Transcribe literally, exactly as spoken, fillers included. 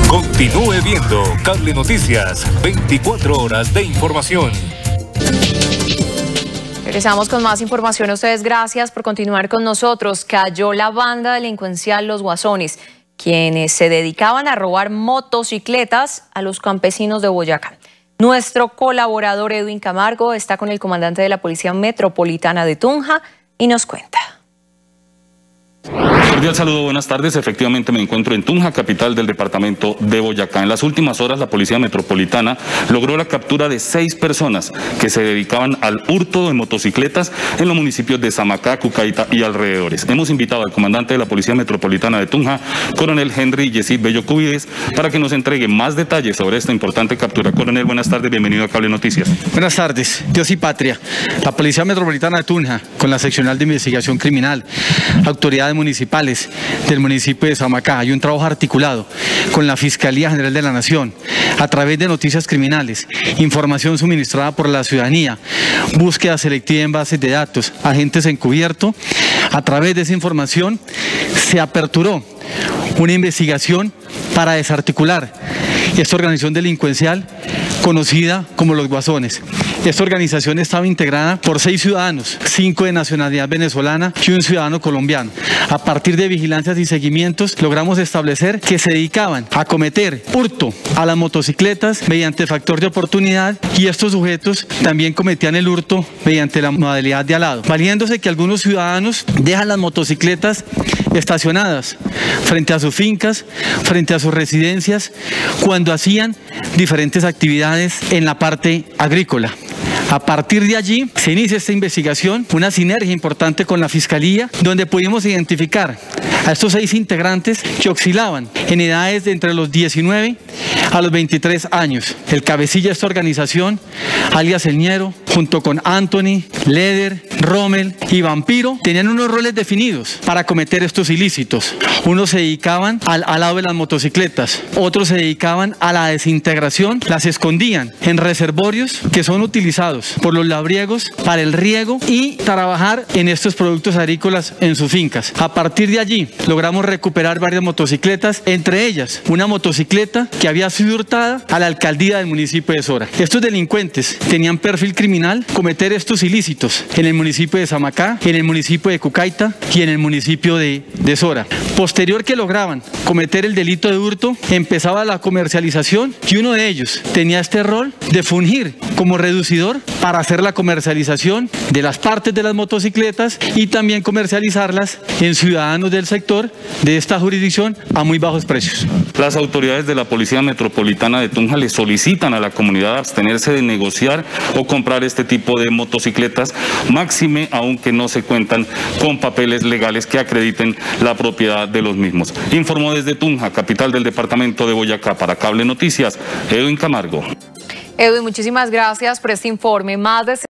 Continúe viendo Cable Noticias, veinticuatro horas de información. Regresamos con más información. A ustedes gracias por continuar con nosotros. Cayó la banda delincuencial Los Guasones, quienes se dedicaban a robar motocicletas a los campesinos de Boyacá. Nuestro colaborador Edwin Camargo está con el comandante de la Policía Metropolitana de Tunja y nos cuenta. Cordial saludo, buenas tardes. Efectivamente me encuentro en Tunja, capital del departamento de Boyacá. En las últimas horas la Policía Metropolitana logró la captura de seis personas que se dedicaban al hurto de motocicletas en los municipios de Samacá, Cucaita y alrededores. Hemos invitado al comandante de la Policía Metropolitana de Tunja, coronel Henry Yesid Bello Cubides, para que nos entregue más detalles sobre esta importante captura. Coronel, buenas tardes, bienvenido a Cable Noticias. Buenas tardes, Dios y patria. La Policía Metropolitana de Tunja, con la Seccional de Investigación Criminal, autoridades municipales del municipio de Samacá, hay un trabajo articulado con la Fiscalía General de la Nación, a través de noticias criminales, información suministrada por la ciudadanía, búsqueda selectiva en bases de datos, agentes encubiertos. A través de esa información se aperturó una investigación para desarticular esta organización delincuencial conocida como Los Guasones. Esta organización estaba integrada por seis ciudadanos, cinco de nacionalidad venezolana y un ciudadano colombiano. A partir de vigilancias y seguimientos logramos establecer que se dedicaban a cometer hurto a las motocicletas mediante factor de oportunidad, y estos sujetos también cometían el hurto mediante la modalidad de alado, valiéndose que algunos ciudadanos dejan las motocicletas estacionadas frente a sus fincas, frente a sus residencias, cuando hacían diferentes actividades en la parte agrícola. A partir de allí se inicia esta investigación, una sinergia importante con la Fiscalía, donde pudimos identificar a estos seis integrantes que oscilaban en edades de entre los diecinueve a los veintitrés años. El cabecilla de esta organización, alias El Ñero, junto con Anthony, Leder, Rommel y Vampiro, tenían unos roles definidos para cometer estos ilícitos. Unos se dedicaban al alado de las motocicletas, otros se dedicaban a la desintegración, las escondían en reservorios que son utilizados por los labriegos para el riego y trabajar en estos productos agrícolas en sus fincas. A partir de allí logramos recuperar varias motocicletas, entre ellas una motocicleta que había sido hurtada a la alcaldía del municipio de Sora. Estos delincuentes tenían perfil criminal cometer estos ilícitos en el municipio de Samacá, en el municipio de Cucaita y en el municipio de, de Sora. Posterior que lograban cometer el delito de hurto, empezaba la comercialización, y uno de ellos tenía este rol de fungir como reducidor para hacer la comercialización de las partes de las motocicletas y también comercializarlas en ciudadanos del sector de esta jurisdicción a muy bajos precios. Las autoridades de la Policía Metropolitana de Tunja le solicitan a la comunidad abstenerse de negociar o comprar este tipo de motocicletas, máxime aunque no se cuentan con papeles legales que acrediten la propiedad de los mismos. Informó desde Tunja, capital del departamento de Boyacá, para Cable Noticias, Edwin Camargo. Edwin, muchísimas gracias por este informe. Más de